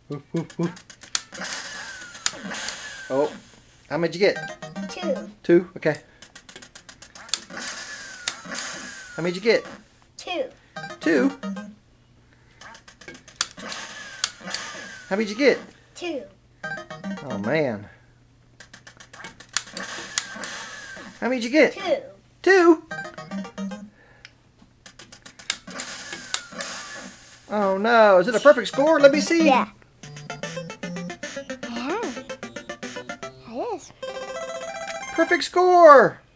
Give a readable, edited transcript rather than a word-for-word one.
Woof, woof, woof. Oh, how many did you get? 2. 2? Okay. How many did you get? 2. 2? How many did you get? 2. Oh, man. How many did you get? 2. 2? Oh, no. Is it a perfect score? Let me see. Yeah. Yeah. It is. Perfect score.